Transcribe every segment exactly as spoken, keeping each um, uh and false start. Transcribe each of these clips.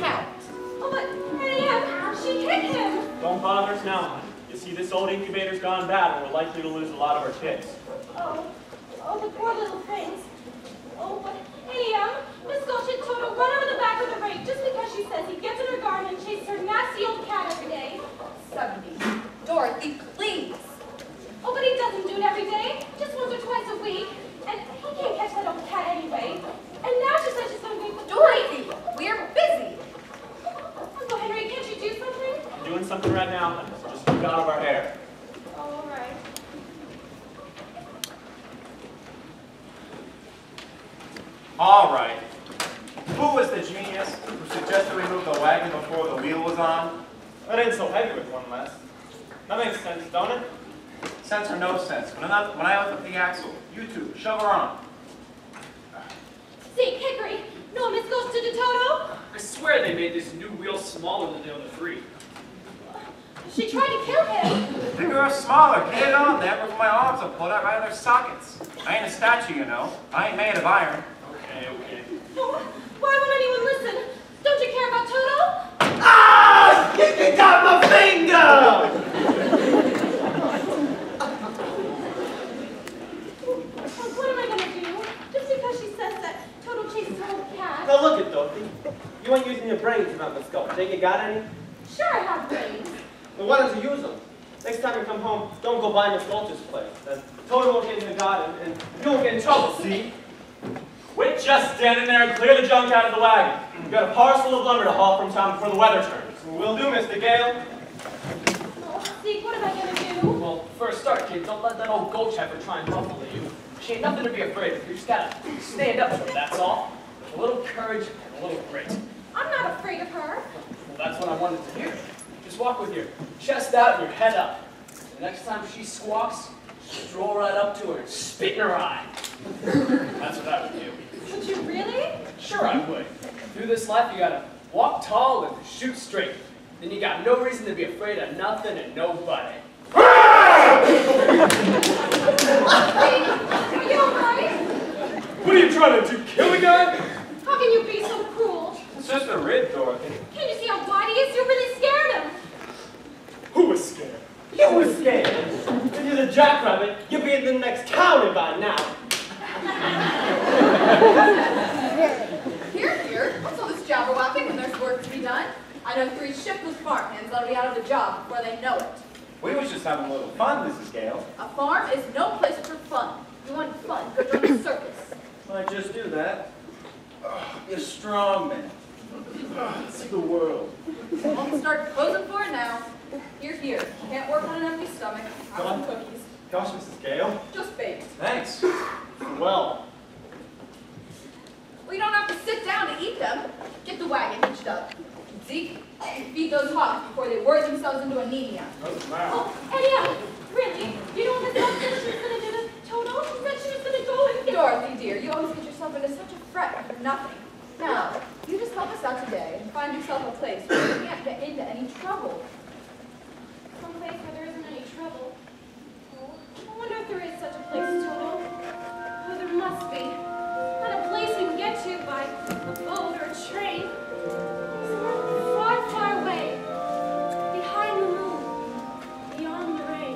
count. Oh, but Marianne, she hit him. Don't bother us now, honey. You see, this old incubator's gone bad, and we're likely to lose a lot of our chicks. Oh, oh, the poor little things. Oh, but hey, um, Miss Gulch and Toto run over the back of the rake just because she says he gets in her garden and chases her nasty old cat every day. seventy. Dorothy, please. Oh, but he doesn't do it every day, just once or twice a week. And he can't catch that old cat anyway. And now she says she's going to be with Dorothy, we're busy. Uncle Henry, can't you do something? I'm doing something right now, honey, so just keep it out of our hair. Oh, all right. All right. Who was the genius who suggested we move the wagon before the wheel was on? That ain't so heavy with one less. That makes sense, don't it? Sense or no sense. When I, when I lift up the axle, you two, shove her on. See, Hickory, no Miss Gulch to the Toto? I swear they made this new wheel smaller than the other three. She tried to kill him. Bigger or smaller, get it on there before my arms will pull out right of their sockets. I ain't a statue, you know. I ain't made of iron. Okay, okay. Oh, why won't anyone listen? Don't you care about Toto? Ah! You got my finger! Oh, what am I gonna do? Just because she says that Toto chases her old cat. Now look at Dorothy. You ain't using your brains about Miss Gulch. Think you got any? Sure, I have brains. Well, why don't you use them? Next time you come home, don't go by Miss Gulch's place. Then Toto won't get in the garden, and you won't get in trouble, see? Quit just standing there and clear the junk out of the wagon. We've got a parcel of lumber to haul from town before the weather turns. We'll do, Mister Gale. Oh, Zeke, what am I gonna do? Well, for a start, kid, don't let that old gulch heifer try and muffle you. She ain't nothing to be afraid of. You just gotta stand up to her, that's all. With a little courage and a little grit. I'm not afraid of her. Well, that's what I wanted to hear. Just walk with your chest out and your head up. The next time she squawks, stroll right up to her and spit in her eye. That's what I would do. Would you really? Sure I would. Through this life, you gotta walk tall and shoot straight. Then you got no reason to be afraid of nothing and nobody. Are you alright? What are you trying to do, kill a guy? How can you be so cruel? It's just a rib, Dorothy. Can you see how wide he is? You really scared him. Who was scared? You were scared. If you're the jackrabbit, you'll be in the next county by now. Here, here. What's all this jabberwocking when there's work to be done? I know three shiftless farm hands that'll be out of the job before they know it. We was just having a little fun, Missus Gale. A farm is no place for fun. You want fun, go join a circus. I just do that. Oh, you're strong, man. Oh, see the world. Won't start posing for it now. Here, here. Can't work on an empty stomach. Have some cookies. Gosh, Missus Gale. Just baked. Thanks. Well, Well, you don't have to sit down to eat them. Get the wagon hitched up. Zeke, feed those hogs before they worry themselves into anemia. doesn't matter. Oh, Eddie, really? You know what Miss Gulch said she was gonna do to Toto? She said she was gonna go and get Dorothy, dear, you always get yourself into such a fret for nothing. Now, you just help us out today and find yourself a place where you can't get into any trouble. some place where there isn't any trouble. Oh, I wonder if there is such a place, Toto. Oh, there must be. Not a place you can get to by a boat or a train. Somewhere far, far away. Behind the moon. Beyond the rain.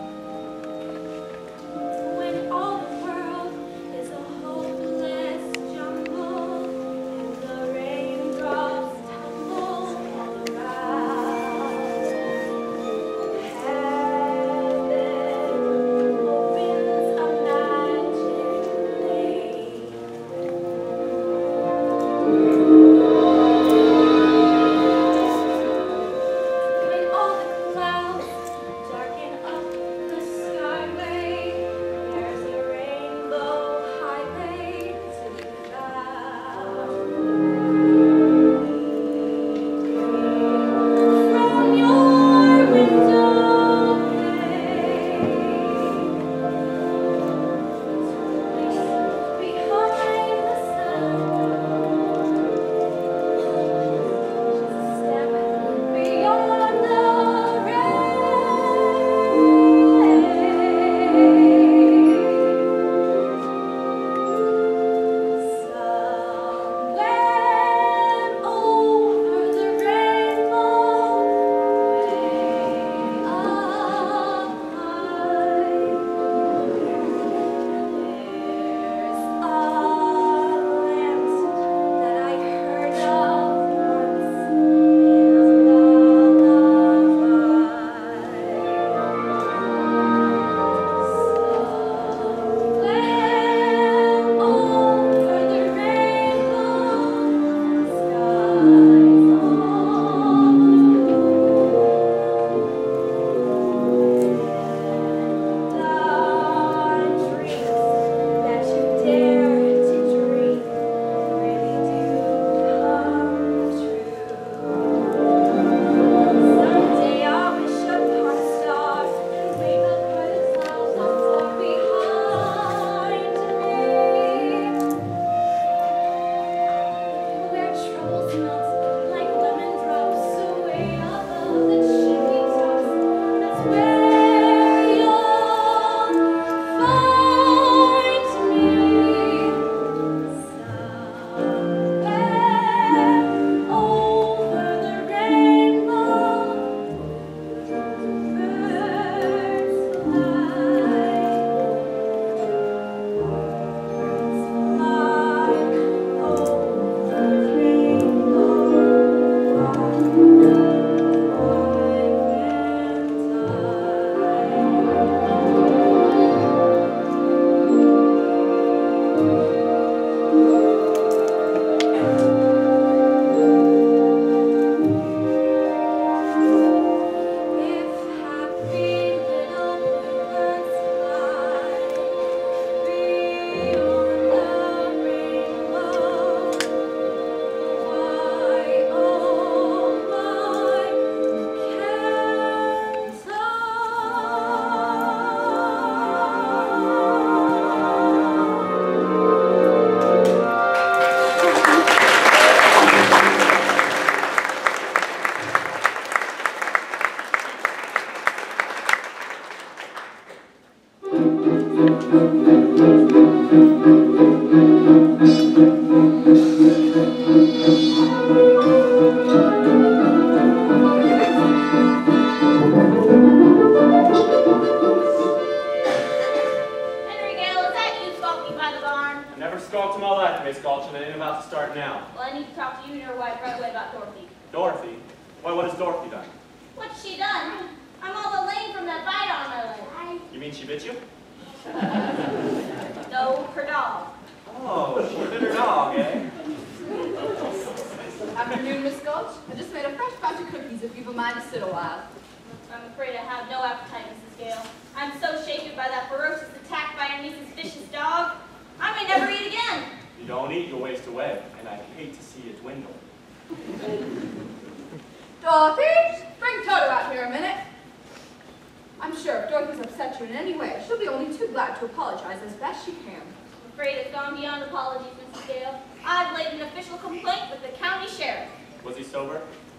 When all the world is a hopeless jumble, and the raindrops tumble all around. Have I need to talk to you and your wife right away about Dorothy. Dorothy? Why, what has Dorothy done? What's she done? I'm all the lame from that bite on my leg. You mean she bit you? No, her dog. Oh, she bit her dog, eh? Afternoon, Miss Gulch. I just made a fresh batch of cookies if you've a mind to sit a while. I'm afraid I have no appetite, Missus Gale. I'm so shaken by that ferocious attack by your niece's vicious dog. I may never eat again. You don't eat, you'll waste away, and I hate to see you dwindle. Dorothy, bring Toto out here a minute. I'm sure if Dorothy's upset you in any way, she'll be only too glad to apologize as best she can. I'm afraid it's gone beyond apologies, Missus Gale. I've laid an official complaint with the county sheriff. Was he sober?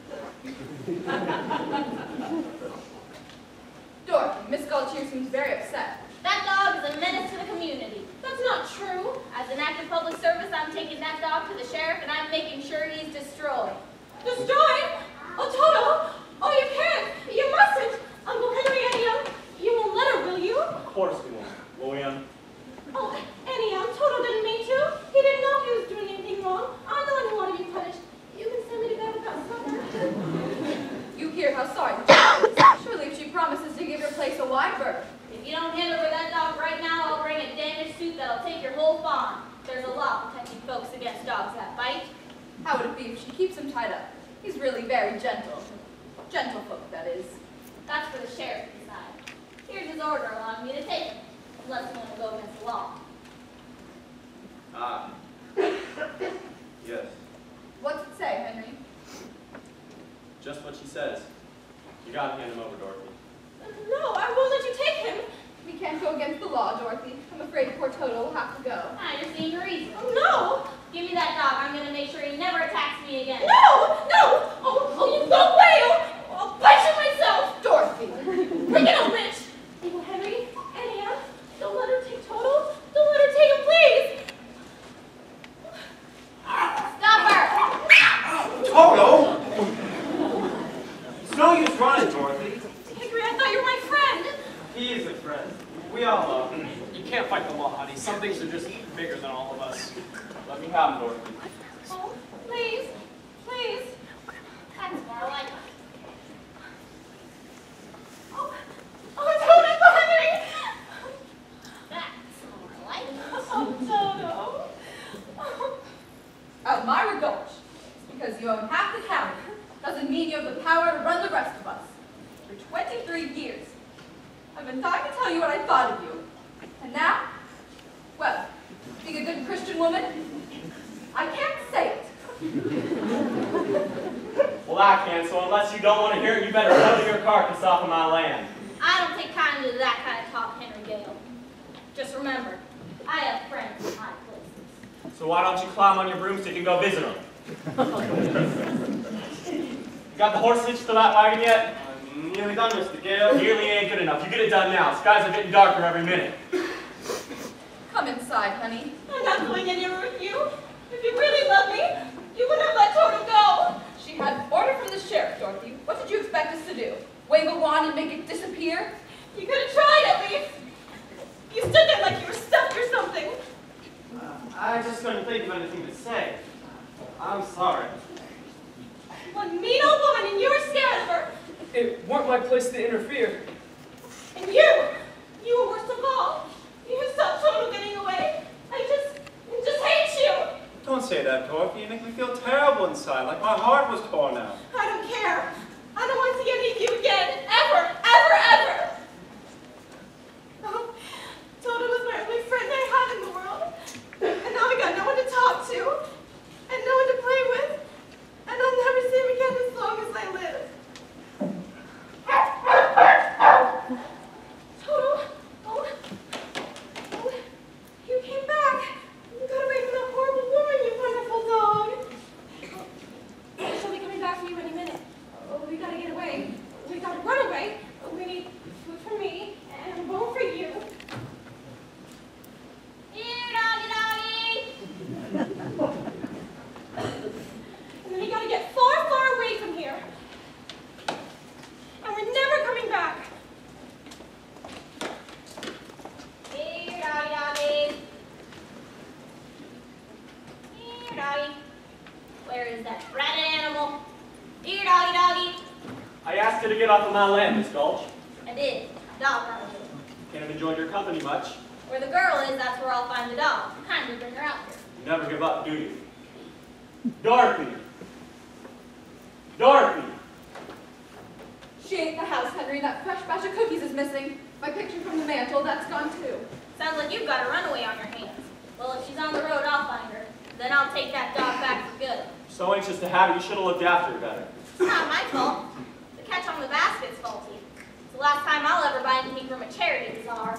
Dorothy, Miss Gulch here seems very upset. That dog is a menace to the community. That's not true. As an act of public service, I'm taking that dog to the sheriff and I'm making sure he's destroyed. Destroyed? Oh, Toto! Oh, you can't! You mustn't! Uncle Henry, Annie, um, you won't let her, will you? Of course we won't. Will we, um? Oh, Annie, um, Toto didn't mean to. He didn't know he was doing anything wrong. I'm the one who ought to be punished. You can send me to bed without supper. You hear how sorry the child is. Surely if she promises to give your place a wide berth. If you don't hand over that dog right now, I'll bring a damaged suit that'll take your whole farm. There's a law protecting folks against dogs that bite. How would it be if she keeps him tied up? He's really very gentle. Gentlefolk, that is. That's for the sheriff to decide. Here's his order allowing me to take him, unless you want to go against the law. Ah. Yes. What's it say, Henry? Just what she says. You gotta hand him over, Dorothy. No, I won't let you take him. We can't go against the law, Dorothy. I'm afraid poor Toto will have to go. Ah, you're seeing reason. Oh, no! Give me that dog. I'm going to make sure he never attacks me again. No! No! Oh, oh, you go away! Oh, I'll bite you myself! Dorothy! Bring it on, bitch! Uncle Henry, Annie, Ann, don't let her take Toto. Don't let her take him, please! Stop her! Toto! It's no use running, Dorothy. Henry, I thought you were my friend. He is a friend. We all love him. You can't fight the law, honey. Some things are just bigger than all of us. Let me have him, Dorothy. Oh, please, please. That's more like it. Oh, oh, Toto, Henry! That's more like it. Oh, Toto. Oh. Elmira Gulch. Because you own half the county doesn't mean you have the power to run the rest of us. For twenty-three years, I've been trying to tell you what I thought of you. And now, well, being a good Christian woman, I can't say it. Well, I can, so unless you don't want to hear it, you better throw your carcass off of my land. I don't take kindly to that kind of talk, Henry Gale. Just remember, I have friends in high places. So why don't you climb on your broomstick and go visit them? You got the horse hitched to that wagon yet? I'm nearly done, Mister Gale. Nearly ain't good enough. You get it done now. Skies are getting darker every minute. Come inside, honey. I'm not going anywhere with you. If you really love me, you would have let Toto go. She had order from the sheriff, Dorothy. What did you expect us to do? Wave a wand and make it disappear? You could have tried at least. You stood there like you were stuffed or something. Uh, I just couldn't think of anything to say. I'm sorry. One mean old woman and you were scared of her. It weren't my place to interfere. And you, you were worst of all. You stopped Toto getting away. I just, I just hate you. Don't say that, Dorothy. You make me feel terrible inside, like my heart was torn out. I don't care. I don't want to see any of you again. Ever, ever, ever. Oh, Toto was my only friend I had in the world. And now I got no one to talk to. And no one to play with. And I'll never see him again as long as I live. Toto, oh, oh, you came back. You got away from that horrible woman, you wonderful dog. She'll be coming back for you any minute. acted to get off of my land, Miss Gulch. I did. Dog got away. Can't have enjoyed your company much. Where the girl is, that's where I'll find the dog. Kindly bring her out here. You never give up, do you? Dorothy! Dorothy! She ate the house, Henry. That fresh batch of cookies is missing. My picture from the mantle, that's gone too. Sounds like you've got a runaway on your hands. Well, if she's on the road, I'll find her. Then I'll take that dog back for good. So anxious to have it, you should have looked after it better. It's not my fault. The catch on the basket's faulty. It's the last time I'll ever buy anything from a charity bazaar.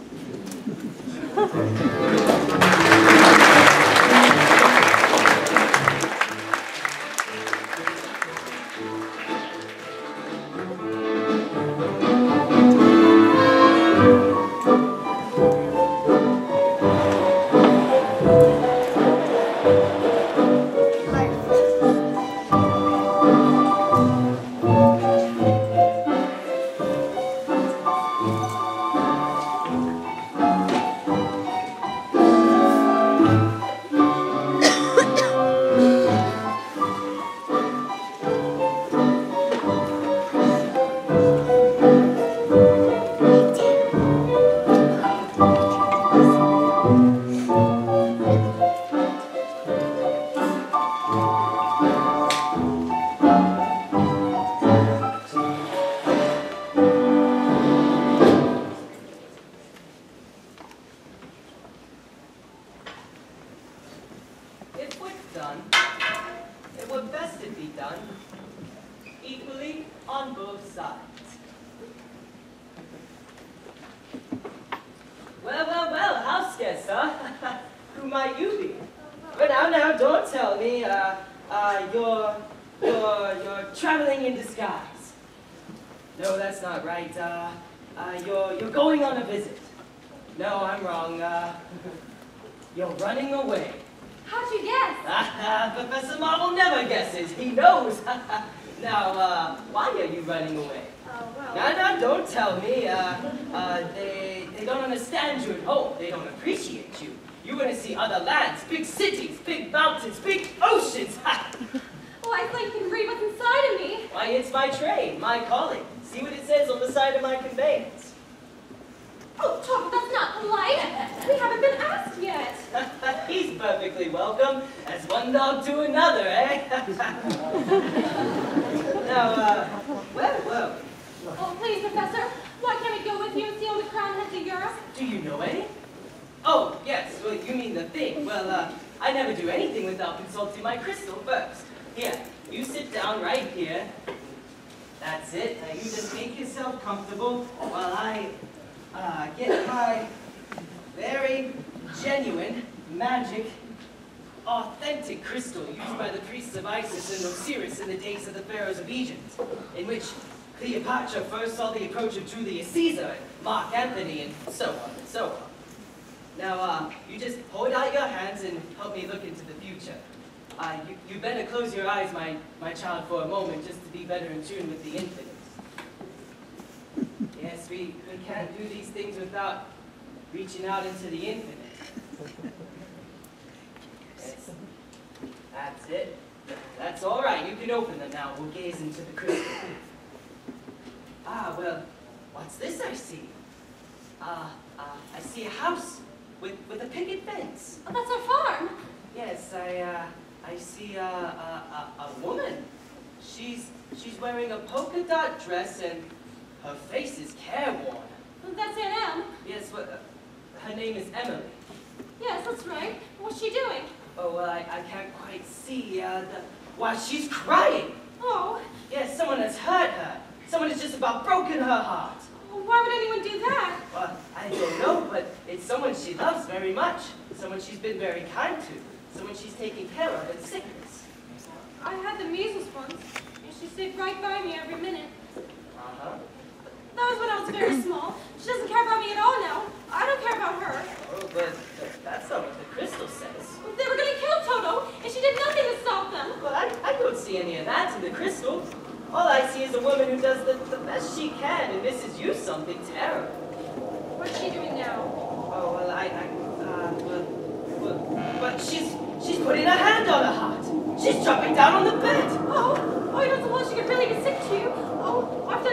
Cleopatra first saw the approach of Julius Caesar, Mark Antony, and so on and so on. Now, uh, you just hold out your hands and help me look into the future. Uh, you, you better close your eyes, my, my child, for a moment, just to be better in tune with the infinite. Yes, we, we can't do these things without reaching out into the infinite. Yes. That's it. That's all right. You can open them now. We'll gaze into the crystal. Ah, well, what's this I see? Uh, uh, I see a house with, with a picket fence. Oh, that's our farm. Yes, I, uh, I see a, a, a, a woman. She's, she's wearing a polka dot dress and her face is careworn. Oh, that's Aunt Em. Yes, well, uh, her name is Emily. Yes, that's right. What's she doing? Oh, well, I, I can't quite see, uh, the, why, she's crying. Oh. Yes, someone has hurt her. Someone has just about broken her heart. Well, why would anyone do that? Well, I don't know, but it's someone she loves very much. Someone she's been very kind to. Someone she's taking care of in sickness. I had the measles once, and she stayed right by me every minute. Uh-huh. That was when I was very small. She doesn't care about me at all now. I don't care about her. Oh, but, but that's not what the crystal says. They were going to kill Toto, and she did nothing to stop them. Well, I, I don't see any of that in the crystal. All I see is a woman who does the, the best she can and misses you something terrible. What's she doing now? Oh, well, I, I, uh, well, well, but she's, she's putting her hand on her heart. She's jumping down on the bed. Oh, oh, you don't suppose she could really be sick to you? Oh, our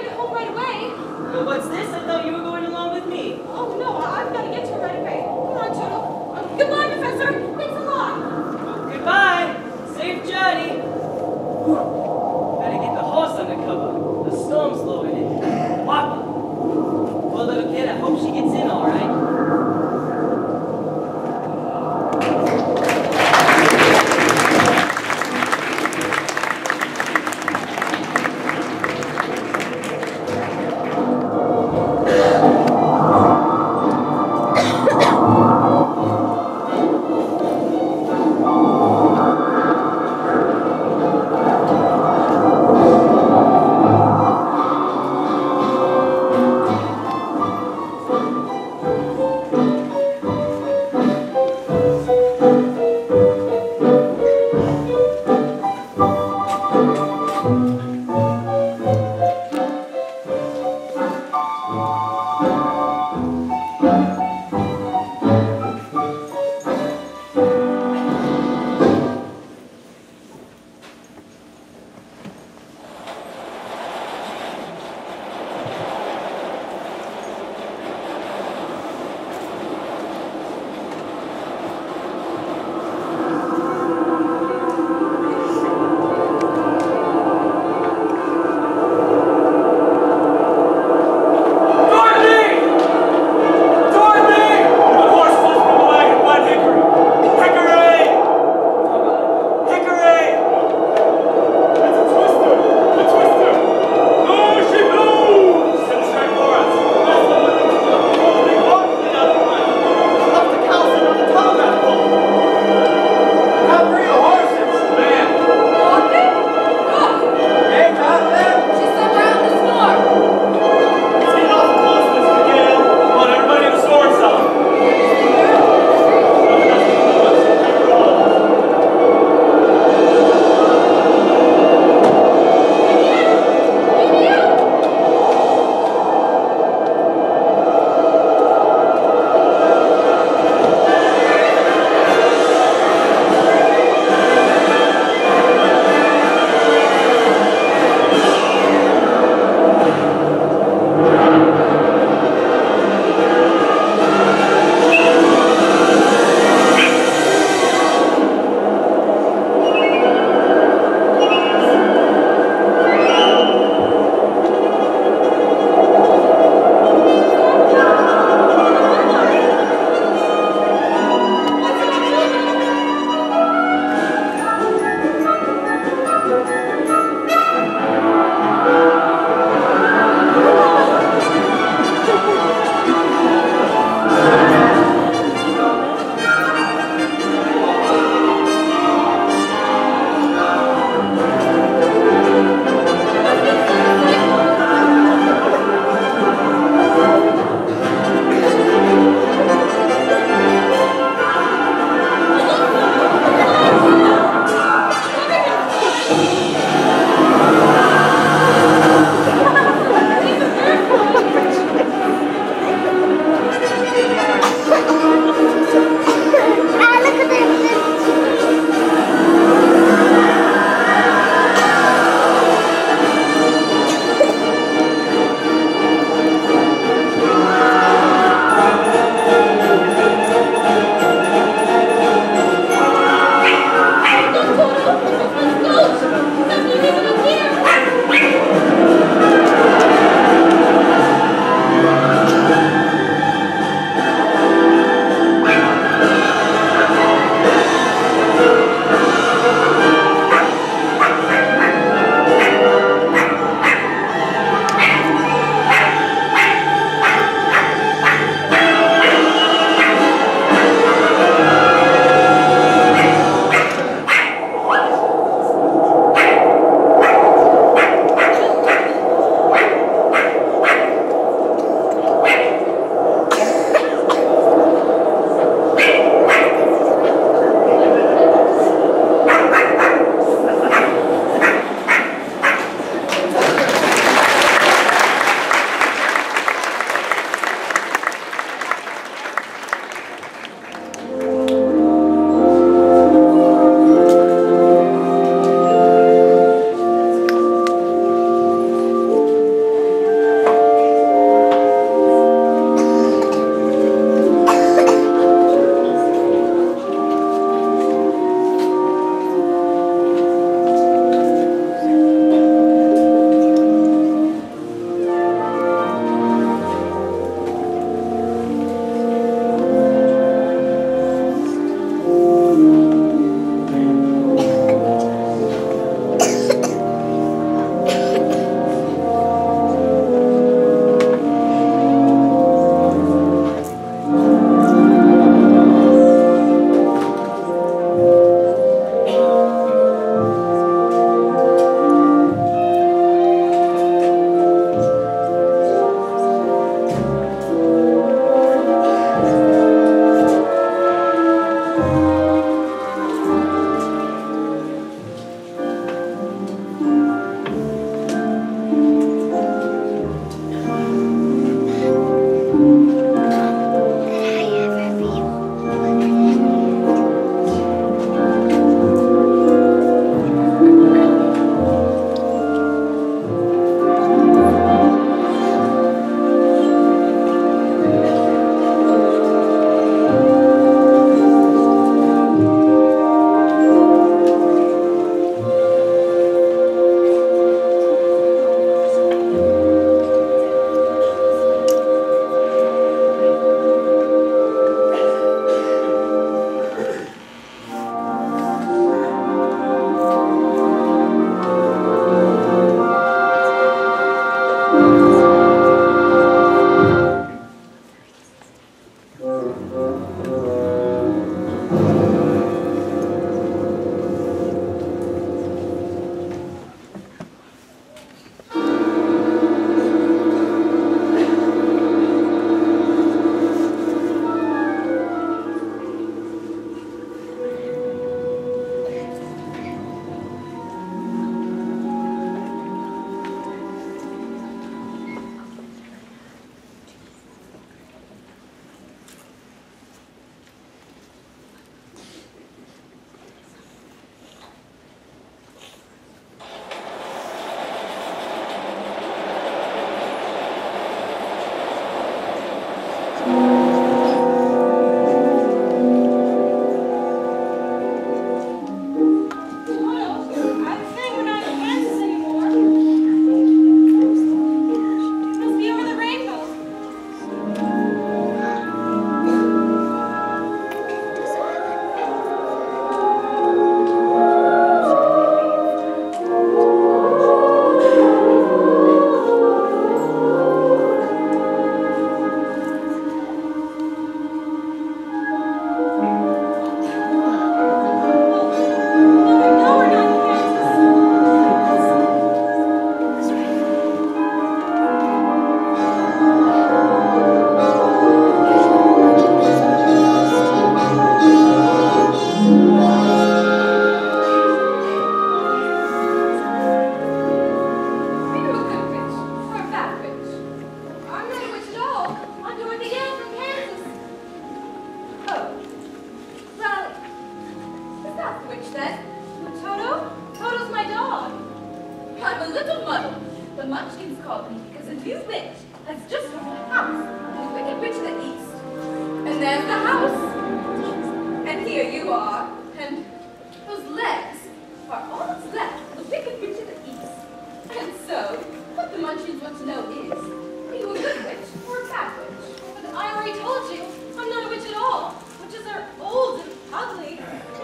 Munchkins called me because a new witch has just opened a house in the Wicked Witch of the East. And there's the house. And here you are. And those legs are all that's left of the Wicked Witch of the East. And so, what the Munchkins want to know is, are you a good witch or a bad witch? But I already told you, I'm not a witch at all. Witches are old and ugly.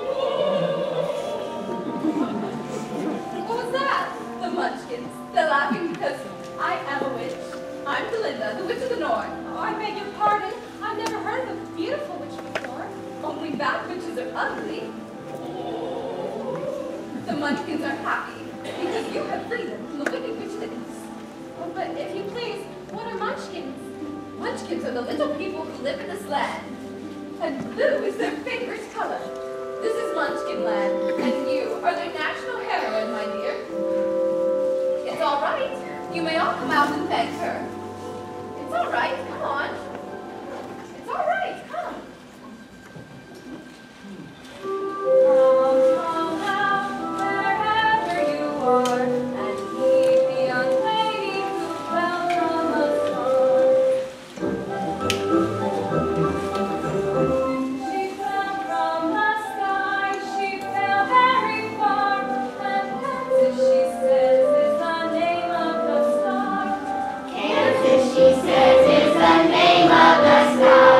What was that? The Munchkins. They're laughing because I am a witch. I'm Belinda, the Witch of the North. Oh, I beg your pardon. I've never heard of a beautiful witch before. Only bad witches are ugly. The Munchkins are happy because you have freed them from the Wicked Witch of the East. Oh, but if you please, what are munchkins? Munchkins are the little people who live in this land. And blue is their favorite color. This is Munchkin land, and you are their national heroine, my dear. It's all right. You may all come out and thank her. It's all right. Come on. It's all right. Come. Come, come now, wherever you are, and meet the young lady who fell from a star. She fell from the sky, she fell very far, and Kansas, she says, is the name of the star. Kansas, she says, is the name of the star.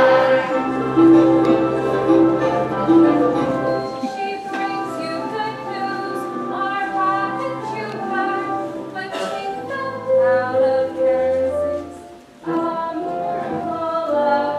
She brings you good news, our rocket you got, but kingdom out of Kansas, a miracle of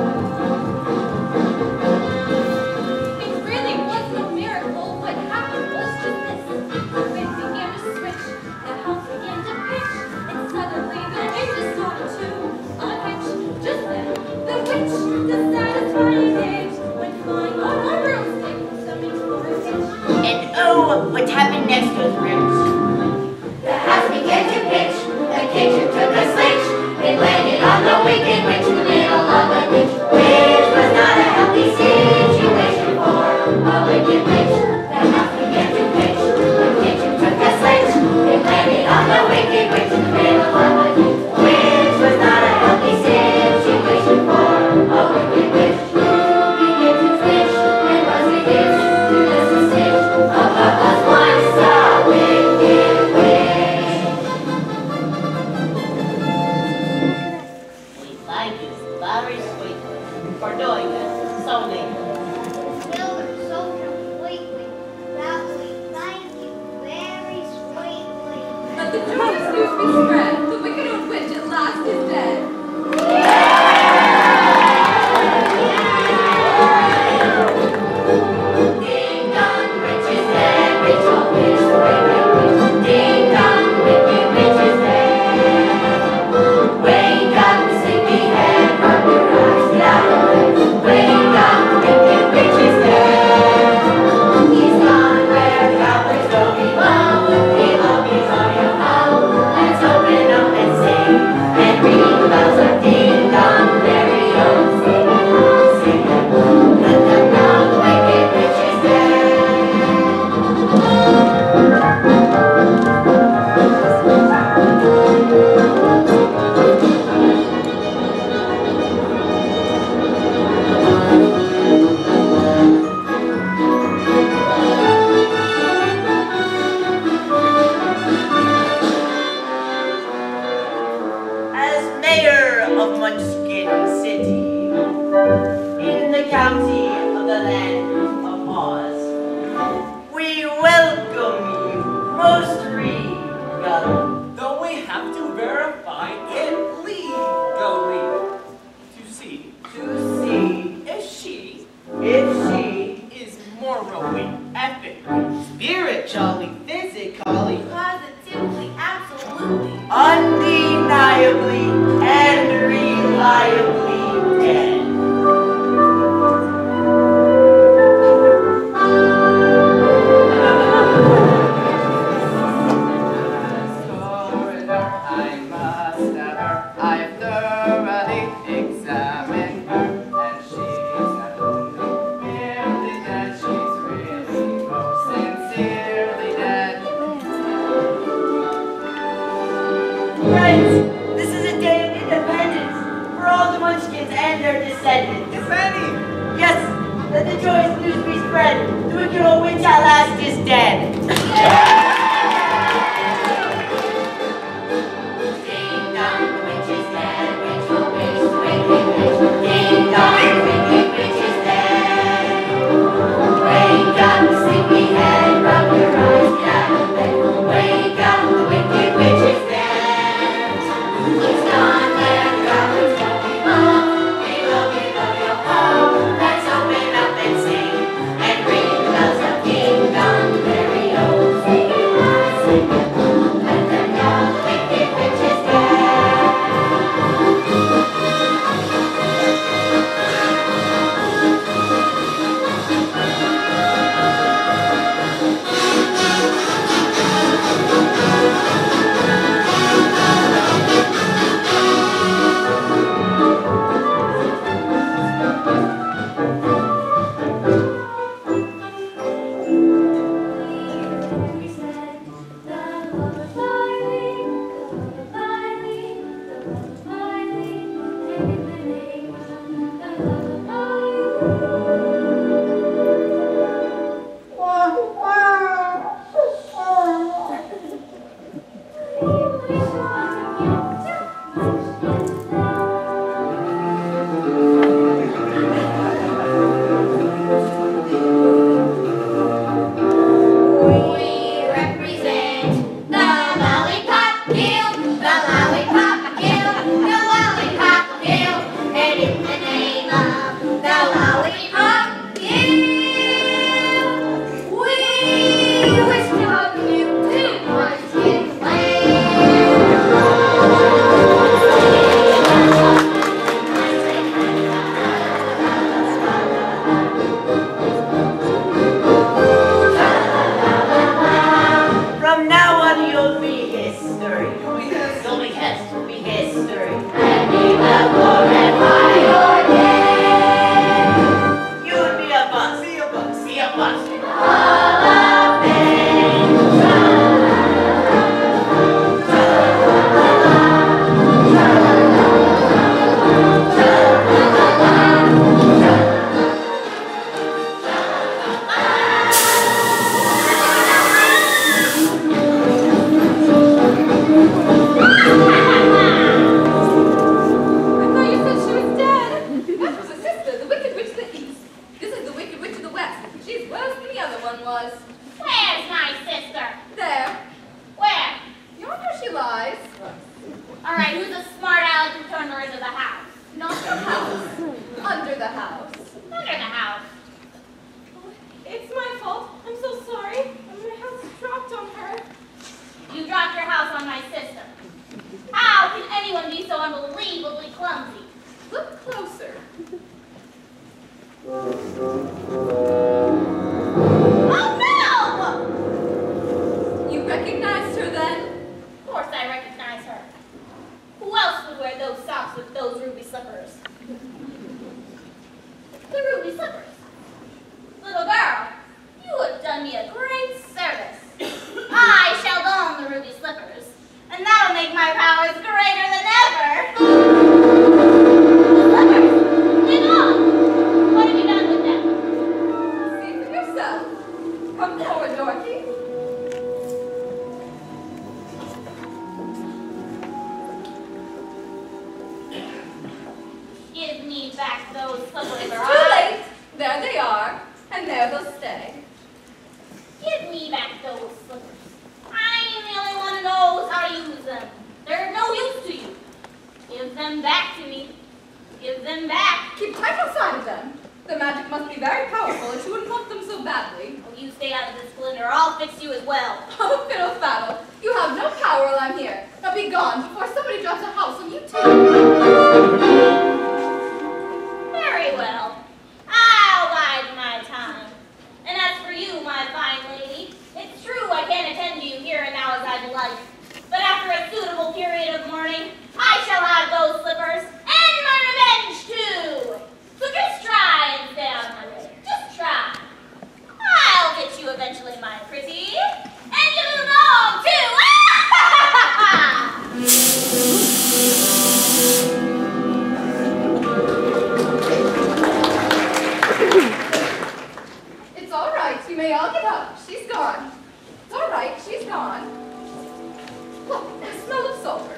It really was no miracle. What happened was just this. The wind began to switch, the house began to pitch, and suddenly the witches started to unhitch. Just then, the witch, the satisfying age, went flying on a broomstick, summing for a ditch. And oh, what happened next was rich. The house began to pitch, the kitchen took a switch, it landed on the Wicked Witch in the middle of a ditch, which was not a healthy situation for a wicked witch. The house began to pitch, the kitchen took a switch, it landed on the Wicked Witch in the middle of a ditch, which was not a healthy situation for a wicked witch. Began to twitch, and was reduced to just a stitch of what was once a wicked witch. We thank you very sweetly for doing this so neatly. Children, so completely that we thank you very sweetly. But the joyous news Friends, this is a day of independence for all the Munchkins and their descendants. If any. Yes, let the joyous news be spread. The wicked old witch at last is dead. Ding dong, the witch is dead. Witch, oh witch, the wicked witch. Ding dong, the wicked witch is dead. Wake up, sleepyhead, rub your eyes, get out of bed. Wake up, the wicked witch is dead. It's gone there, goblins don't be long. Below, below your home, let's open up and sing. And ring the bells of kingdom, very old. Sing it loud, sing it loud, let them know the wicked witch is dead. We represent the Lollipop Guild, the Lollipop Guild, the Lollipop Guild, and in the name of the Lollipop Guild, we wish to welcome you to Munchkin From now on, you'll be history. You'll be history. You'll be history. You'll be history. And we will glorify your name. You would be a bus. Be a bus. Be a bus. All of fame. I thought you said she was dead. That was a sister, the Wicked Witch of the East. This is the Wicked Witch of the West. She's worse than the other one was. Where's my sister? There. Where? Yonder she lies. All right, who's a smart aleck who turned her into the house? Not the house. Under the house. Under the house. It's my fault. I'm so sorry. My house dropped on her. You dropped your house on my sister. How can anyone be so unbelievably clumsy? Look closer. Oh no! You recognized her then? Of course I recognize her. Who else would wear those socks with those ruby slippers? The ruby slippers. Little girl, you have done me a great service. I shall don the ruby slippers, and that'll make my powers greater than ever. The slippers? They're gone. What have you done with them? See for yourself. Come forward, Dorothy. Give me back those slippers, It's or too I... late. There they are, and there they'll stay. Give me back those slippers. I'm the only one who knows how to use them. They're no use to you. Give them back to me. Give them back. Keep tight outside of them. The magic must be very powerful, and she wouldn't want them so badly. Oh, you stay out of this splinter, or I'll fix you as well. Oh, fiddle faddle. You have no power while I'm here. Now be gone before somebody drops a house on you too. Very well. I'll bide my time. And as for you, my fine lady, it's true I can't attend to you here and now as I'd like. But after a suitable period of mourning, I shall have those slippers and my revenge too. So just try and stay on my way. Just try. I'll get you eventually, my pretty. And you know too. and the smell of sulfur.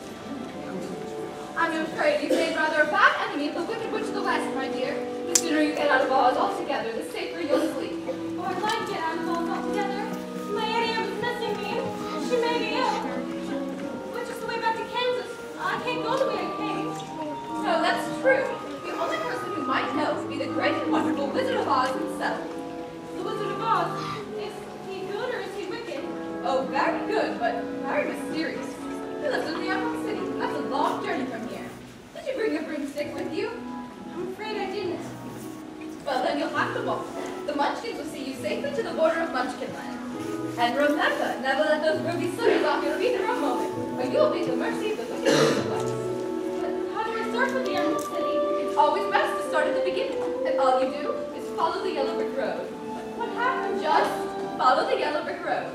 I'm afraid you've made rather a bad enemy of the Wicked Witch of the West, my dear. The sooner you get out of Oz altogether, the safer you'll sleep. Oh, I'd like to get out of Oz altogether. My Auntie Anne was missing me. She made me ill. Which is the way back to Kansas. I can't go the way I came. No, that's true. The only person who might know would be the great and wonderful Wizard of Oz himself. The Wizard of Oz. Is he good or is he wicked? Oh, very good, but very mysterious. He lives in the Emerald City. That's a long journey from here. Did you bring your broomstick with you? I'm afraid I didn't. Well, then you'll have to walk. The Munchkins will see you safely to the border of Munchkinland. And remember, never let those ruby slippers off your feet for a moment, or you will be at the mercy of the Wicked Witch of the West. But how do I start with the Emerald City? It's always best to start at the beginning, and all you do is follow the yellow brick road. What happened? Just follow the yellow brick road.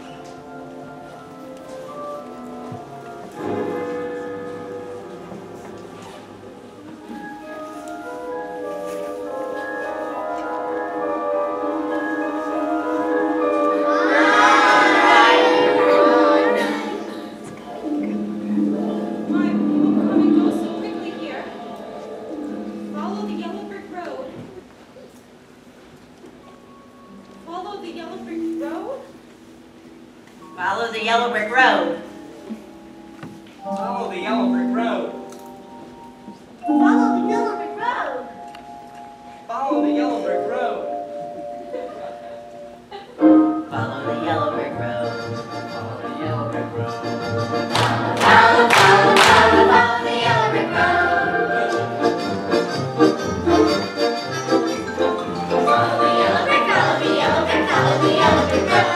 Why people come and go so quickly here? Follow the yellow brick road. Follow the yellow brick road? Follow the yellow brick road. Follow the yellow brick road. Follow the yellow brick road. Follow the yellow brick road. Follow the yellow brick road. Follow the yellow brick road. Follow, follow, follow, follow the yellow brick road. Follow the yellow brick, follow the yellow brick, follow the yellow brick road.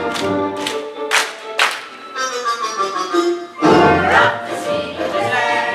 We're off to see the wizard.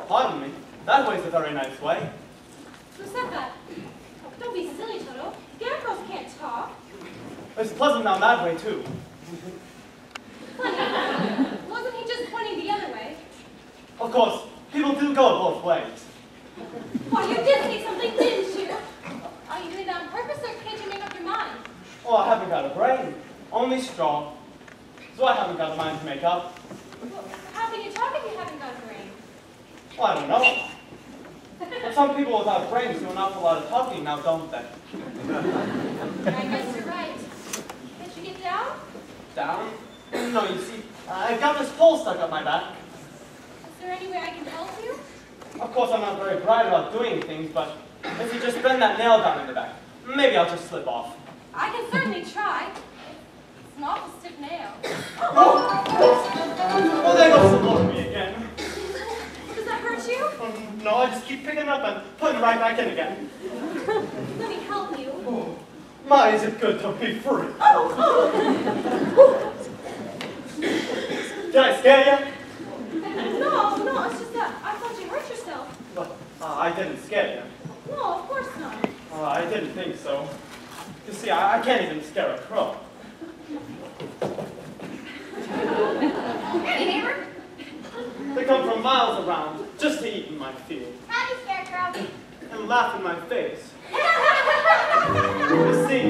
pardon me. That way's a very nice way. Who said that? Don't be silly, Toto. Scarecrows can't talk. It's pleasant down that way, too. Funny. Wasn't he just pointing the other way? Of course, people do go both ways. Why, you did say something, didn't you? Are you doing that on purpose, or can't you make up your mind? Oh, I haven't got a brain, only straw. So I haven't got a mind to make up. Well, how can you talk if you haven't got a brain? Well, I don't know. But some people without brains do an awful lot of talking now, don't they? I guess you're right. Can't you get down? Down? No, you see, I've got this pole stuck up my back. Is there any way I can help you? Of course, I'm not very bright about doing things, but if you just bend that nail down in the back, maybe I'll just slip off. I can certainly try. It's an awful stiff nail. Oh, there goes the ball me again. Does that hurt you? Um, no, I just keep picking it up and putting it right back in again. Let me help you. Oh, my, is it good to be free. Oh, oh. Did I scare you? No, no, it's just that I thought you hurt yourself. Well, uh, I didn't scare you. No, of course not. Uh, I didn't think so. You see, I, I can't even scare a crow. Any neighbor? They come from miles around just to eat in my field Howdy, Scarecrow. and laugh in my face. You see,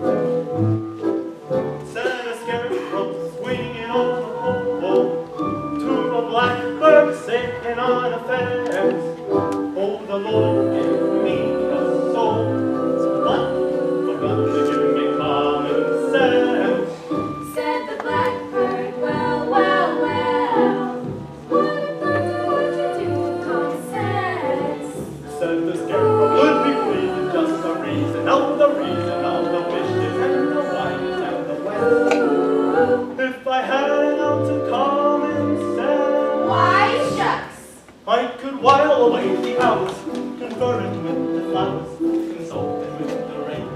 said a scarecrow swinging on the pole to a blackbird sitting on a fence. Oh, the Lord gave me a soul, but forgot to give me common sense. Said the blackbird, well, well, well. What would you do with common sense? Said the scarecrow would be pleased with just the reason of the reason of the wishes and the whys and the whens. If I had an ounce of common sense, Why, shucks. I could while away the hours, conferring with the flowers, consulting with the rain.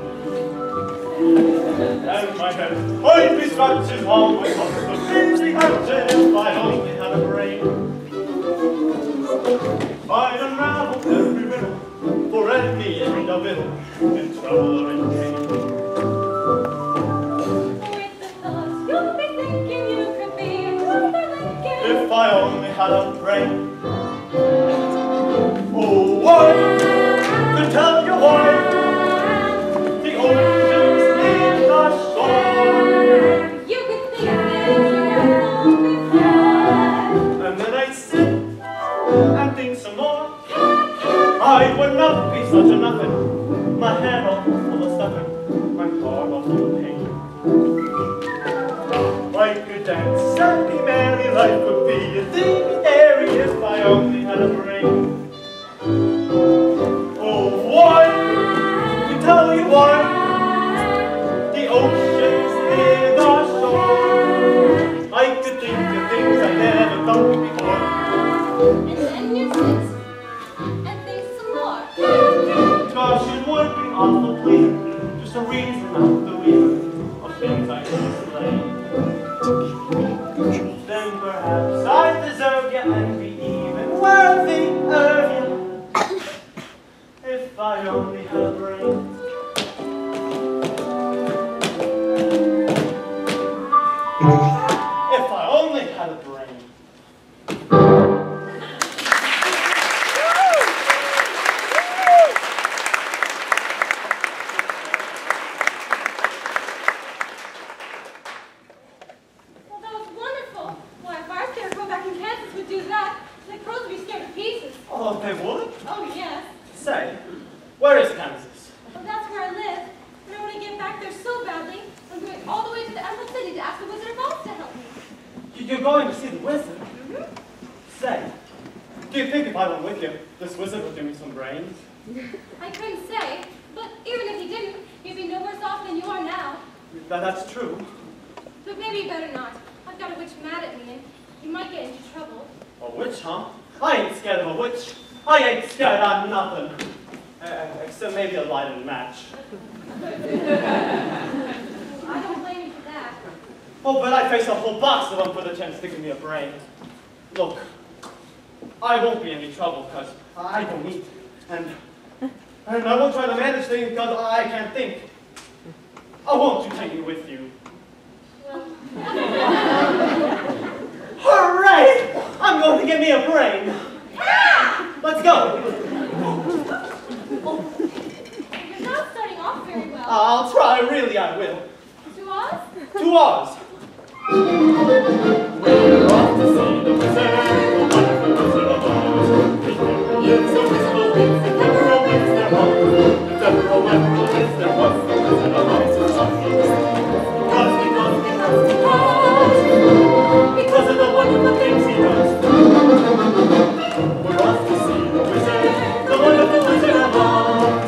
And my head, I'd be scratching all my thoughts, the busy mountain if I only had a brain. I'd unravel every riddle for any individual in trouble or in pain. With the thoughts you'll be thinking you could be another Lincoln. If I only had a brain. Oh, why? To tell you why. The ocean's near the shore. You could think things you had known before. And then I'd sit and think some more. I would not be such a nothing. My head all full of stuffing. My heart all full of pain. I could dance and be merry. Life would be a thing airy if I only had a brain. Oh, why? To tell you why. The ocean's near the shore. I could think of things I never thought before. And then you sit and think some more. Gosh, it would be awful pleasing just to reason out the reason of things I could explain. Then perhaps I deserve you and be even worthy of you if I only had a brain. If I only had a brain. Well, that was wonderful. Why, if our scarecrow back in Kansas would do that, the crows would be scared to pieces. Oh, they would? Oh, yes. Say, where is Kansas? Well, that's where I live. And I want to get back there so badly. I'm going all the way to the Emerald City to ask the Wizard of Oz to help me. You're going to see the wizard? Mm-hmm. Say, do you think if I went with you, this wizard would give me some brains? I couldn't say, but even if he didn't, he'd be no worse off than you are now. That, that's true. But maybe better not. I've got a witch mad at me, and you might get into trouble. A witch, huh? I ain't scared of a witch. I ain't scared of nothing. Uh, except maybe a light and match. I don't blame you for that. Oh, but I face a whole box of them for the chance to give me a brain. Look, I won't be any trouble because I don't need to. And, and I won't try to manage things because I can't think. Oh, won't you take me with you? Hooray! I'm going to get me a brain. Let's go. You're not starting off very well. I'll try, really I will. To Oz? To Oz. We're off to see the wizard, the wonderful wizard of Oz. It's a whistle, winds, and pepperell winds their walls. Pepperell, pepperell winds their walls. The wizard of Oz is off to see. Because, because, because, because. Because of the wonderful things he does. We're off to see the wizard, the wonderful wizard of Oz.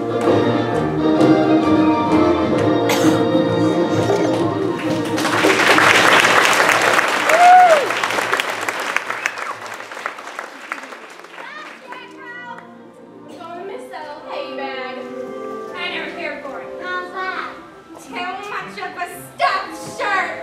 Gonna miss that old hay bag. I never cared for it. How's that? Too much of a stuffed shirt.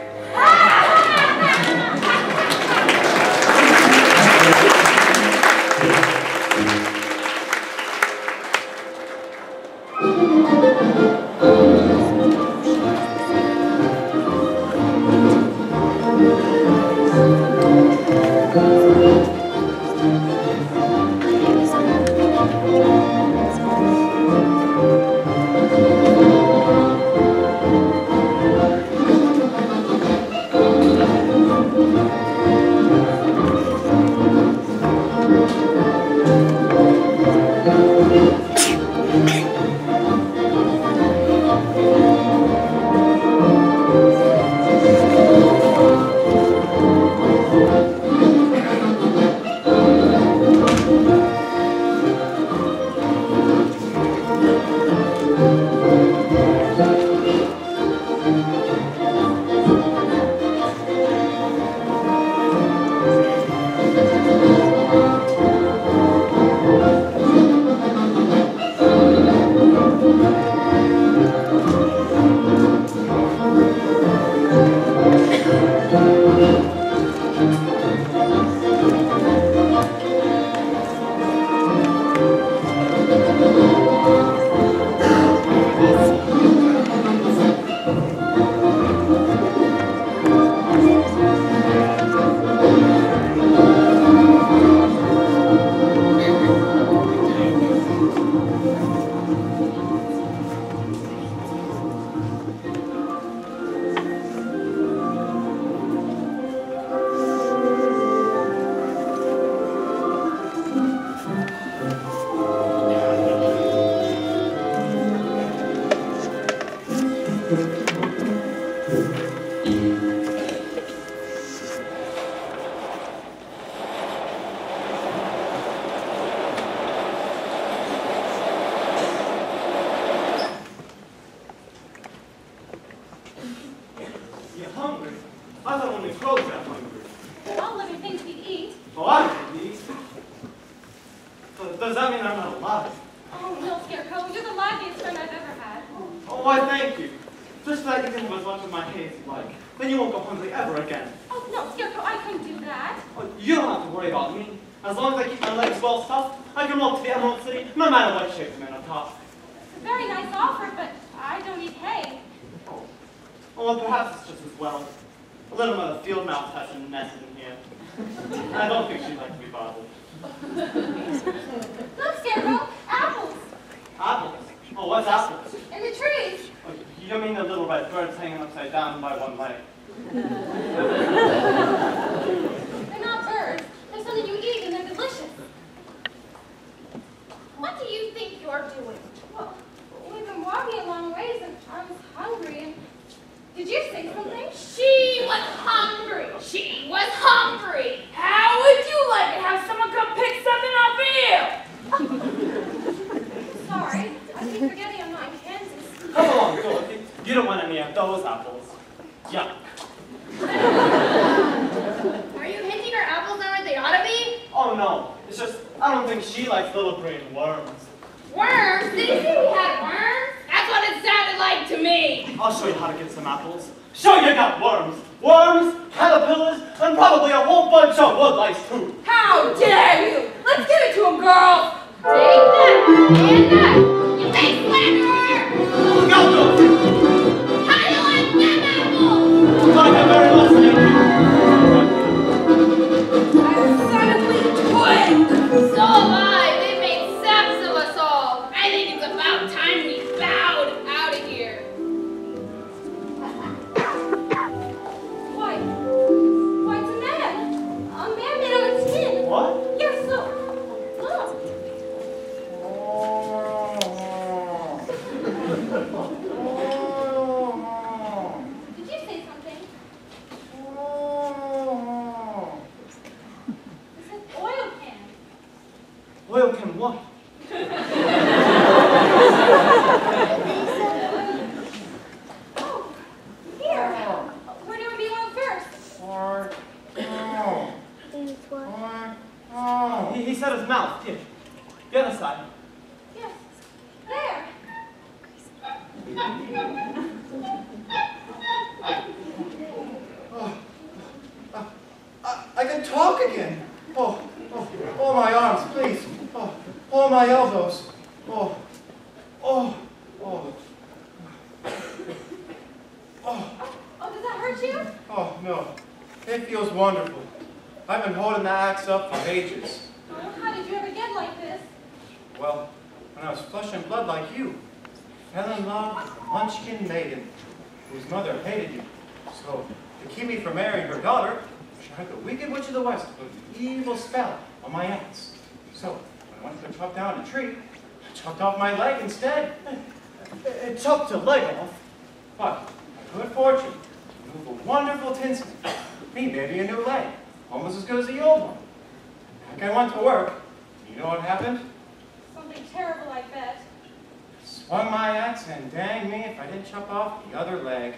Does that mean I'm not alive? Oh, no, Scarecrow. You're the liveliest friend I've ever had. Oh, why, thank you. Just that you can have as much of my hay as you like. Then you won't go hungry ever again. Oh, no, Scarecrow, I couldn't do that. Oh, you don't have to worry about me. As long as I keep my legs well stuffed, I can walk to the Emerald City, no matter what shape I'm in on top. It's a very nice offer, but I don't eat hay. Oh, well, perhaps it's just as well. A little mother field mouse has a nest in here. I don't think she'd like to be bothered. Look, Scarecrow, apples. Apples? Oh, what's apples? In the trees. Oh, you mean the little red birds hanging upside down by one leg? They're not birds. They're something you eat, and they're delicious. What do you think you're doing? Well, we've been walking a long ways, and I was hungry, and... Did you say something? She was hungry. She was hungry. How would you like to have someone come pick something off you? Sorry. I keep forgetting I'm not in Kansas. Come along, Dorothy. You don't want any of those apples. Yuck. Are you hinting our apples are where they ought to be? Oh, no. It's just, I don't think she likes little green worms. Worms? Did you say we had worms? That's what it sounded like to me. I'll show you how to get some apples. Show you got worms. Worms, caterpillars, and probably a whole bunch of woodlice, too. How dare And you big slanderer! Look out, though! How do you like them apples? Like them very much, thank you. I'm silently twanged. So am I. They've made saps of us all. I think it's about time we bowed out of here. Why? Why, it's a man. A man made out of tin. What? Yes, look. Look. Did you say something? It's an oil can. Oil can what? Oh, here. Where do we go first? He, he said his mouth. Here. The other side. Yes. There. Oh, uh, I, I can talk again. Oh, oh, oh, my arms, please. Oh, oh, my elbows. Oh, oh, oh. Oh, Oh, does that hurt you? oh, no. It feels wonderful. I've been holding the axe up for ages. Oh, how did you ever get like this? Well, when I was flesh and blood like you, I fell in love with a munchkin maiden whose mother hated you. So, to keep me from marrying her daughter, she had the wicked witch of the west put an evil spell on my axe. So, when I went to chop down a tree, I chopped off my leg instead. It chopped your leg off. But, by good fortune, you have a wonderful tinsmith. He made me a new leg, almost as good as the old one. Back I went to work. You know what happened? Something terrible, I bet. Swung my axe, and dang me if I didn't chop off the other leg.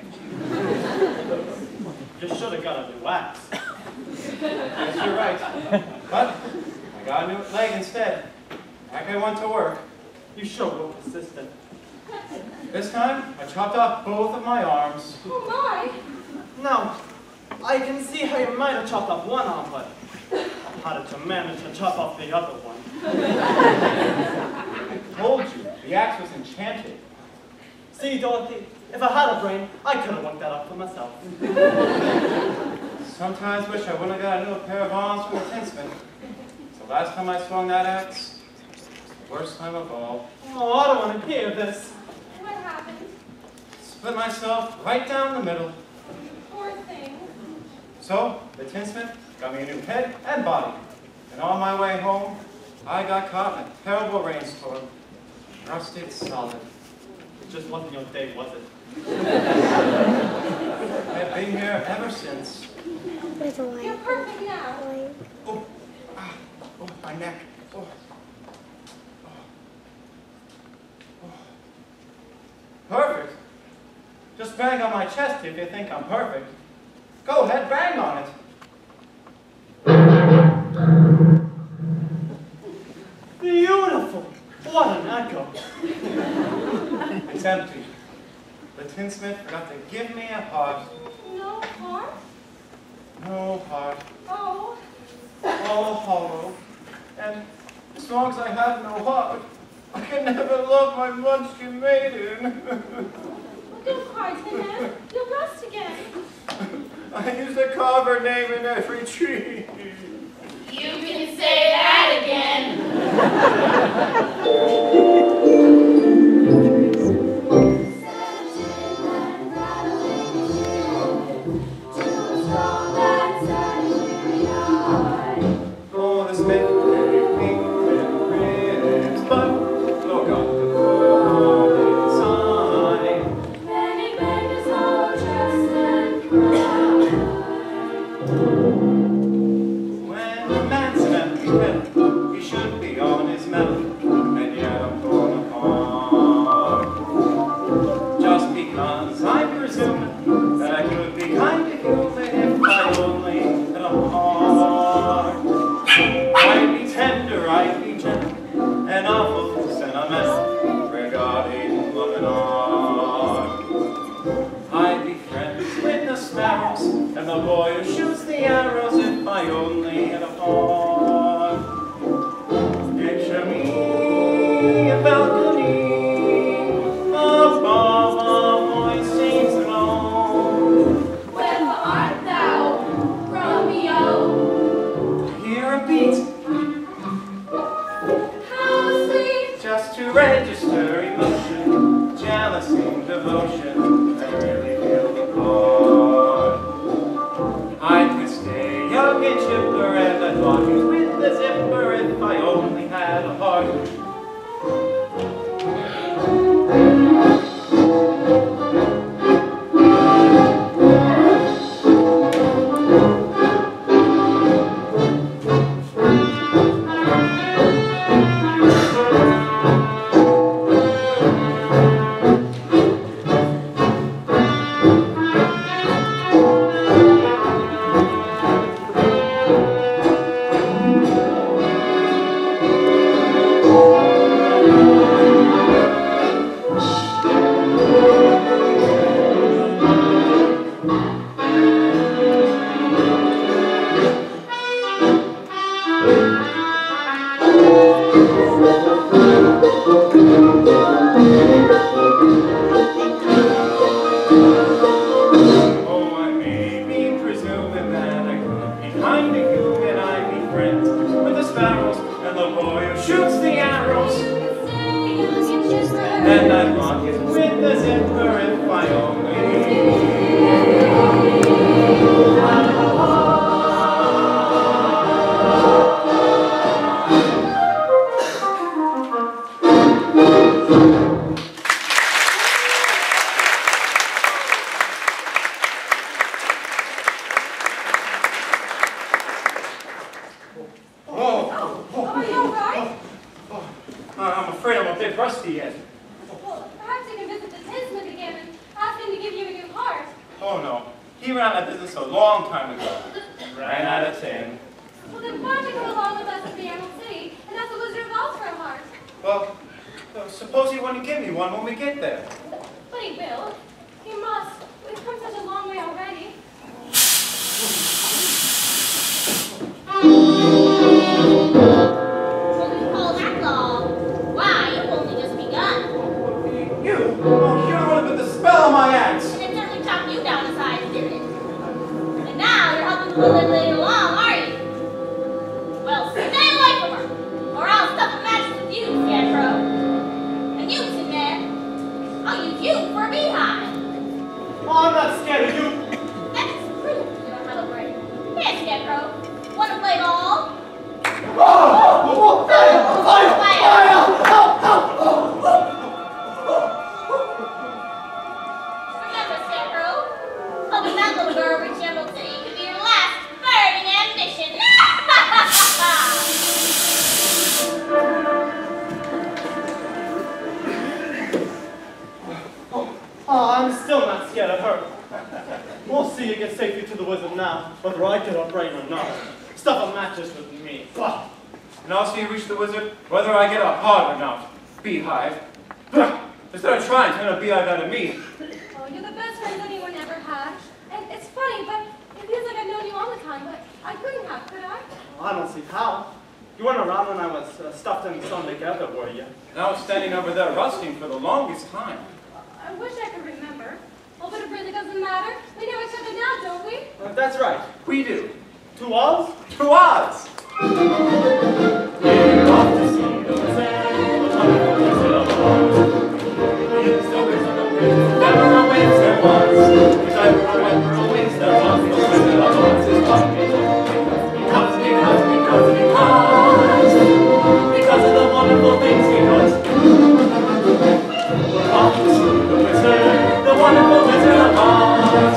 You should have got a new axe. Yes, you're right. But I got a new leg instead. Back I went to work. You sure were persistent. This time, I chopped off both of my arms. Oh, my. Now, I can see how you might have chopped off one arm, but how did you manage to chop off the other one? I told you, the axe was enchanted. See, Dorothy, if I had a brain, I could have worked that out for myself. Sometimes wish I wouldn't have got a new pair of arms from the tinsmith. So last time I swung that axe, it was the worst time of all. Oh, I don't want to hear this. What happened? Split myself right down the middle. Poor thing. So, the tinsmith got me a new head and body. And on my way home, I got caught in a terrible rainstorm. Rusted solid. It just wasn't your day, was it? I've been here ever since. You're perfect now. Oh, ah, oh, my neck. Oh. Oh. Oh. Perfect? Just bang on my chest if you think I'm perfect. Go ahead, bang on it. Beautiful! What an echo! It's empty. The tinsmith forgot to give me a heart. No heart? No heart. Oh. All hollow. And as long as I have no heart, I can never love my munchkin maiden. Well, don't cry, Tin Man. You'll rust again. I used to carve her name in every tree. You can say that again. Oh, the smith gave me ten ribs, but forgot to put heart inside. Many beggars all dressed and cried. When the man's an empty head, he should be on his mettle, and yet I'm torn apart. Just because I presume that I could be kind to human if I only had a heart. I'd be tender, I'd be gentle, and awful sentimental regarding love and art. I'd be friends with the sparrows and the boy who shoots the arrows if I only had a heart. Picture me a crusty yet. Well, perhaps you can visit the tinsmith again and ask him to give you a new heart. Oh no, he ran out of business a long time ago. Ran out of tin. Well, then why don't you come along with us to the Emerald City and ask the Wizard of Oz for a heart? Well, uh, suppose he wouldn't give me one when we get there. But he will. He must. We've come such a long way already. What do you call that long? Why, you've only just begun. You? Oh, you don't want to put the spell on my axe. And it certainly chopped you down to size, didn't it? And now you're helping the little lady along, are you? Well, stay away from her, or I'll stuff a match with you, Scarecrow. And you, Tin Man, I'll use you for a beehive. Oh, I'm not scared of you. That's true, you don't have a brain. Here, Scarecrow, wanna play ball? Oh, oh, fire, fire, fire! Remember, Scarecrow, helping that little girl reach Emerald City could be your last burning ambition. Oh, I'm still not scared of her. We'll see you get safely to the wizard now, whether I get her brain or not. Stuff a matches with me. Bah. And I'll see you reach the wizard, whether I get a heart or not. Beehive. Instead of trying to turn a beehive out of me. Oh, you're the best friends anyone ever had. And it's funny, but it feels like I've known you all the time, but I couldn't have, could I? I don't see how. You weren't around when I was uh, stuffed in some together, were you? And I was standing over there rusting for the longest time. I wish I could remember. Oh, but it really doesn't matter. We know each other now, don't we? Uh, that's right. We do. To Oz? To Oz! We're off to see the wizard, the wonderful Wizard of Oz. He's the Wizard of Oz. Never a whiz there was. If ever a whiz, a whiz there was, the Wizard of Oz is coming. Because, because, because, because. Because of the wonderful things he does. We're off to see the wizard, the wonderful Wizard of Oz.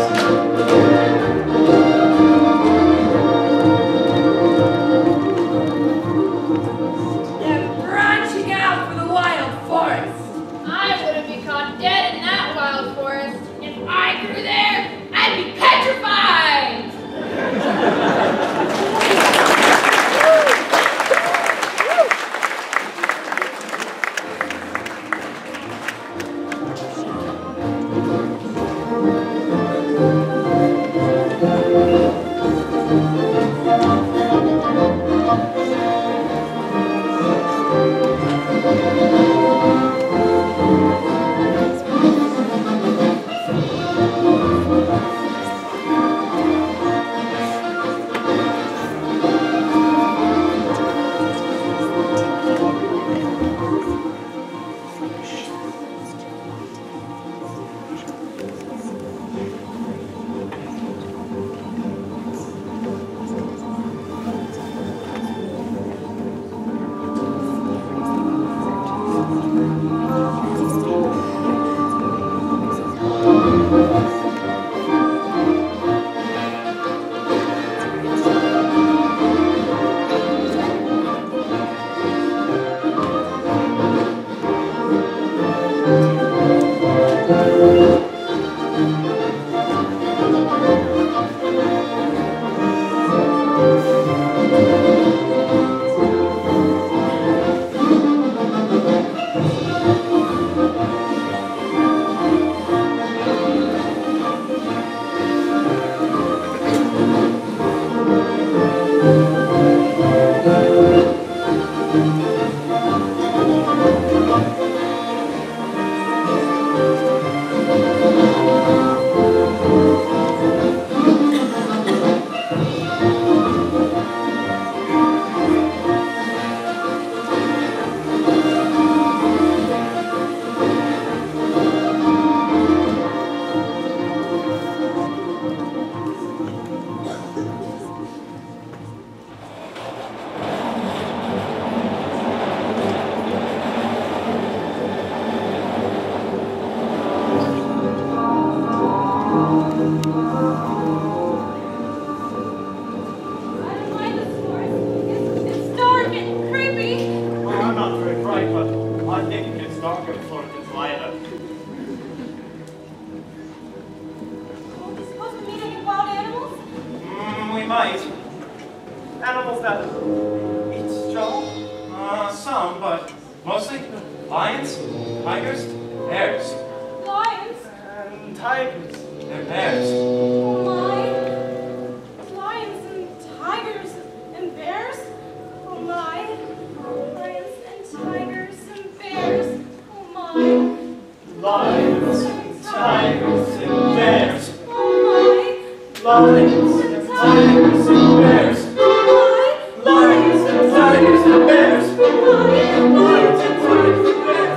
might. Animals that eat straw? Uh, some, but mostly lions, tigers, bears. Lions? And tigers. Oh And bears. my. Lions and tigers and bears? Oh my. Lions and tigers and bears? Oh my. Lions, tigers, and bears. Oh my. Lions, and tigers, and bears. Oh my. Lions, and tigers, and bears. Oh my. Lions, and tigers, and bears.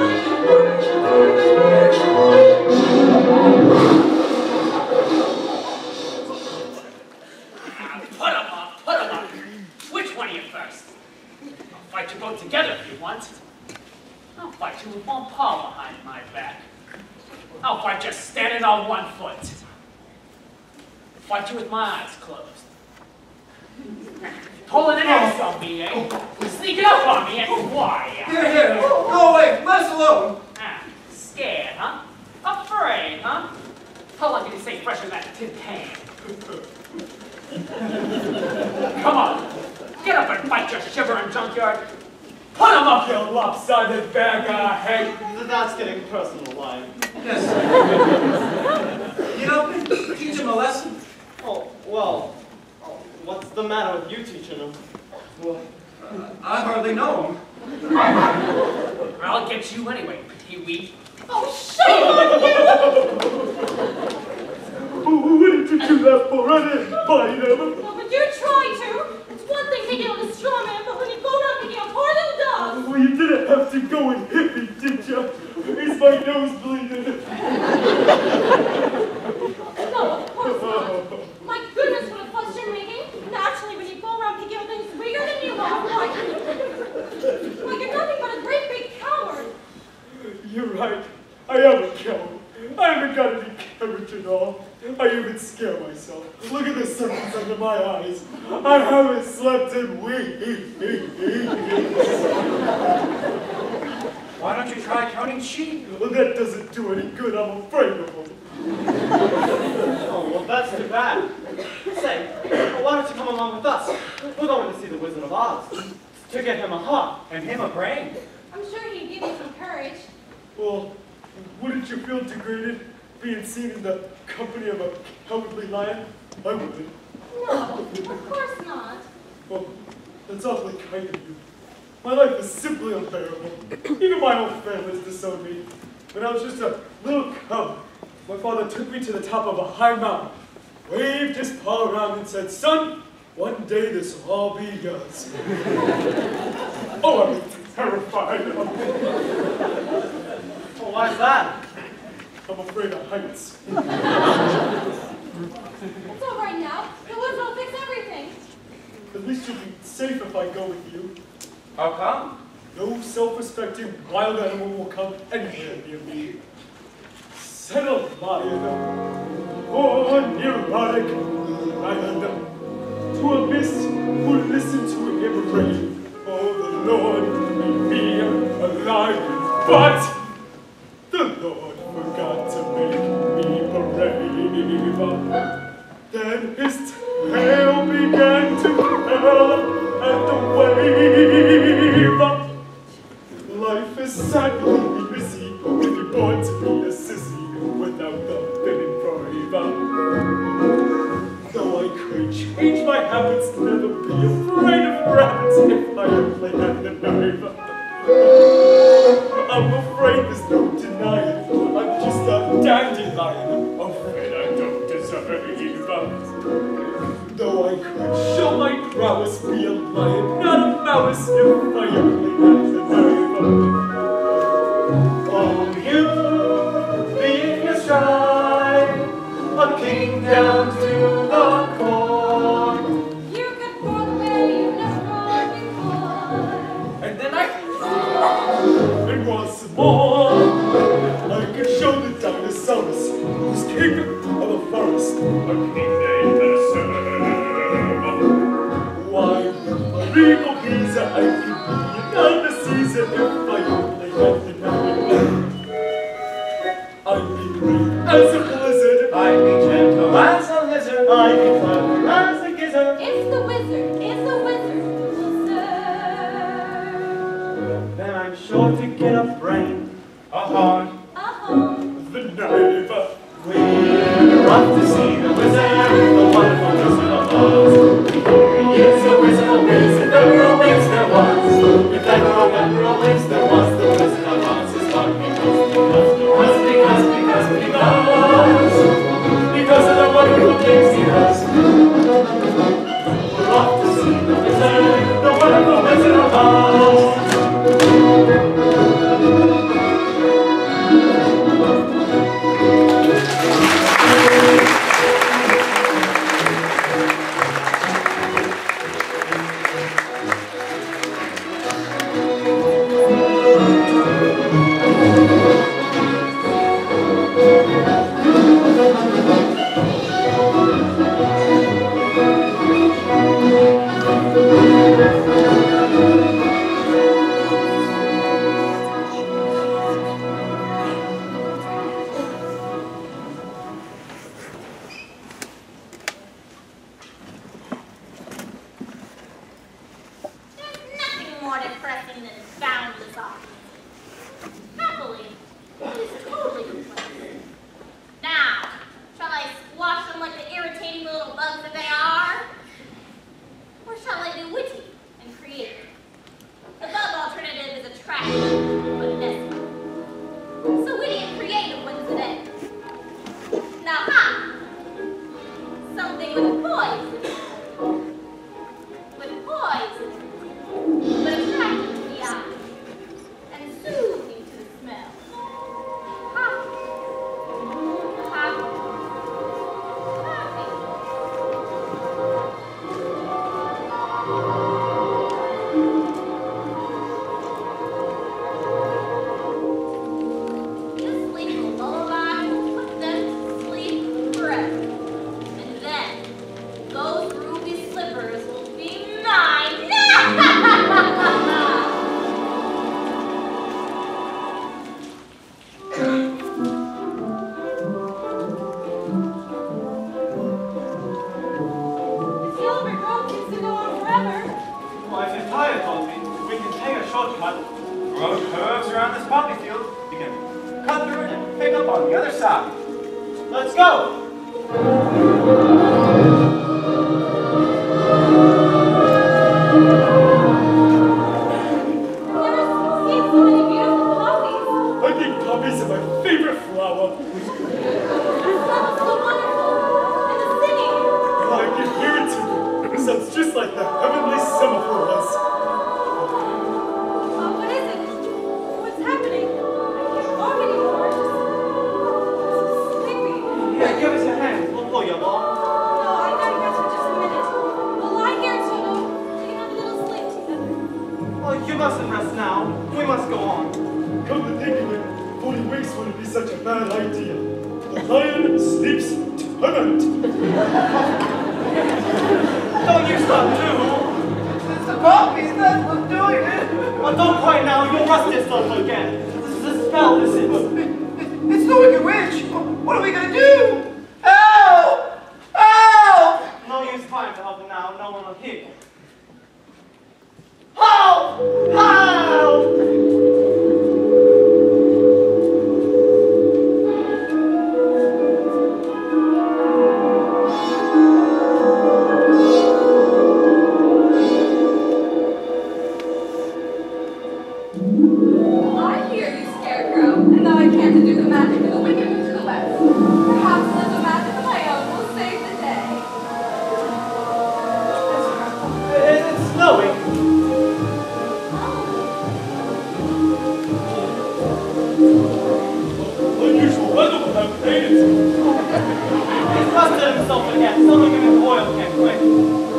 Put 'em up, put 'em up. Which one of you first? I'll fight you both together if you want. I'll fight you with one paw behind my back. I'll fight you standing on one foot. I'll fight you with my eyes closed. Pulling an axe on me, eh? Sneaking up on me, eh? Why? Here, here. Go away. Let us alone. Ah, scared, huh? Afraid, huh? How long can you stay fresh in that tin can? Come on, get up and fight your shivering junkyard. Put him up, you lopsided bag of hay. That's getting personal, Lion. Yes. You know, teach him a lesson. Oh, well, oh, what's the matter with you teaching him? Well, uh, I hardly know him. I'll get you anyway, Pee-wee. Oh, shame on you! What did you do that for? I didn't bite him. No, but you try to. It's one thing taking on a straw man, but when you go around picking on poor little dogs. Well, you didn't have to go and hit me, did you? Is my nose bleeding? No, of course not. My goodness, what a fuss you're making. Naturally, when you go around picking on things bigger than you are, why, why, you're nothing but a great big coward. You're right. I am a coward. I haven't got any courage at all. I even scare myself. Look at the circles under my eyes. I haven't slept in weeks. Why don't you try counting sheep? Well, that doesn't do any good. I'm afraid of them. Oh, well, that's too bad. Say, why don't you come along with us? We're going to see the Wizard of Oz. To get him a heart. And him a brain. I'm sure he'd give you some courage. Well, wouldn't you feel degraded being seen in the company of a cowardly lion? I would. No, of course not. Well, that's awfully kind of you. My life is simply unbearable. Even my own family's disowned me. When I was just a little cub, my father took me to the top of a high mountain, waved his paw around and said, "Son, one day this will all be yours." Oh, I was terrified. Well, why's that? I'm afraid of heights. It's all right now. The woods will fix everything. At least you'll be safe if I go with you. How come? No self-respecting wild animal will come anywhere near me. Settle, lion. Oh, neurotic lion. To a mist who listen to him rave. Oh, the Lord made me a lion, but the Lord forgot to make me brave. Then his tail began to curl and the wave. Life is sadly busy when you're born to be a sissy without the feeling forever. Though I could change my habits, never be afraid of rats if I only had the nerve. I'm afraid there's no denying. I'm just a dandelion, afraid I don't deserve. Though I could show my prowess, be a lion, not a mouse, if I only had the nerve. Oh, you, being a stride, a king down to the core. You could born where you never born before. And then I, and once more, I could show the dinosaurus who's king of the forest, a king named the serve. Why, a regal Caesar, I could be another Caesar if I only had the nerve. I'd be brave as a blizzard, I'd be gentle as a lizard. I'd be clever as a gizzard. wizard. It's the wizard. It's the wizard who will serve. Then I'm sure to get a brain, a heart, Uh-huh. the knife. We're off to see the wizard, the wonderful wizard of Oz. Here he is, the wizard of Wiz, if ever a Wiz there was. If ever, ever a Wiz there was, the wizard of Oz is one because, because, because, because, because, because of the wonderful things he does. We're off to see the wizard, the wonderful wizard of Oz. He's busted himself again. Someone give him the oil can quick.